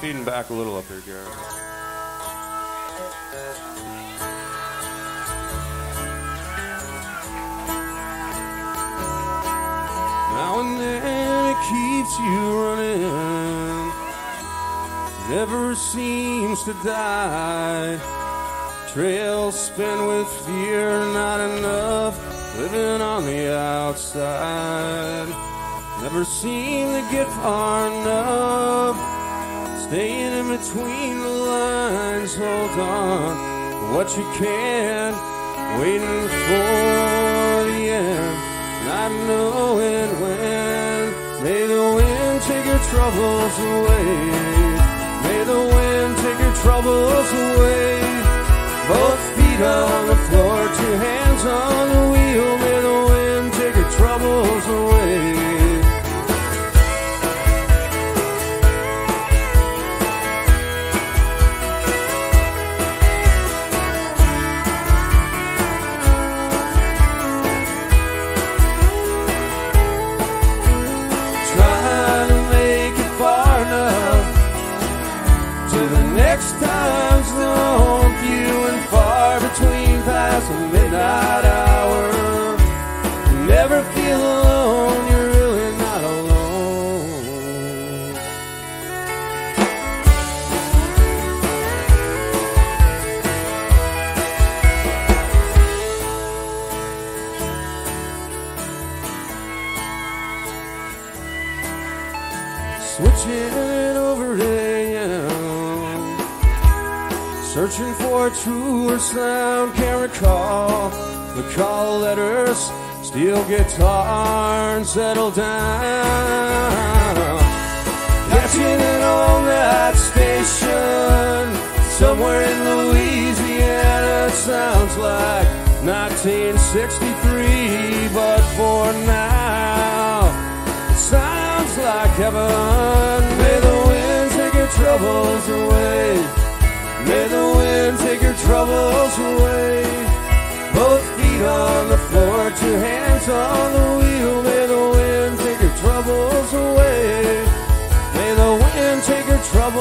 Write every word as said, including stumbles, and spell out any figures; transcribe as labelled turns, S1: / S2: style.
S1: feeding back a little up here, Garrett. Now and then it keeps you running, never seems to die. Trails spin with fear, not enough, living on the outside. Never seem to get far enough, staying in between the lines. Hold on to what you can, waiting for the end, not knowing when. May the wind take your troubles away, may the wind take your troubles away. Both feet on the floor, two hands on the wheel. May the wind take your troubles away. Trying to make it far enough to the next time's zone. Few and far between past the midnight hour. You never feel alone, you're really not alone. Switching over to you, searching for a truer sound, can't recall the call letters, steel guitar and settle down. Catching an all-night station somewhere in Louisiana. It sounds like nineteen sixty-three, but for now it sounds like heaven. May the wind take your troubles away, may the wind take your troubles away. Both feet on the floor, two hands on the wheel. May the wind take your troubles away, may the wind take your troubles